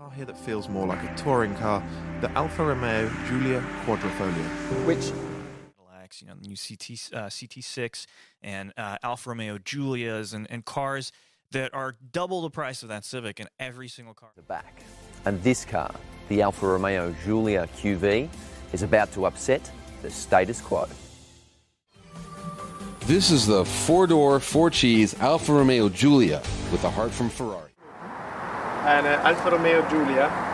Car here that feels more like a touring car, the Alfa Romeo Giulia Quadrifoglio. Which You know, the new CT6 and Alfa Romeo Giulias and cars that are double the price of that Civic in every single car. the back. And this car, the Alfa Romeo Giulia QV, is about to upset the status quo. This is the four-door, four-cheese Alfa Romeo Giulia with a heart from Ferrari. An Alfa Romeo Giulia